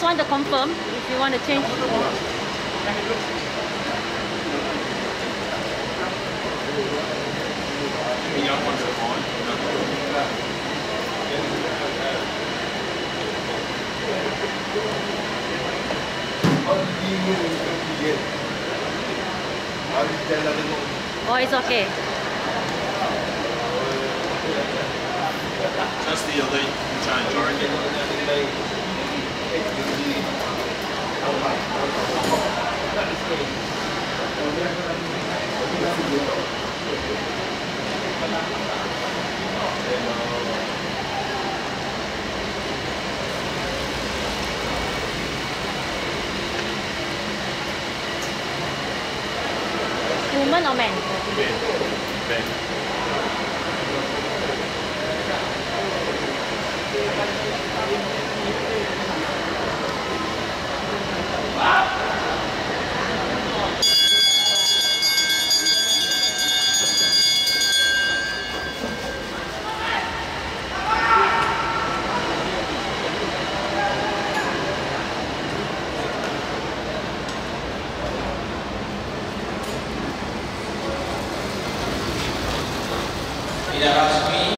want to confirm, if you want to change. The young ones are fine. Oh, it's okay. Just the elite change, I reckon. Woman or man? Ben. Wow.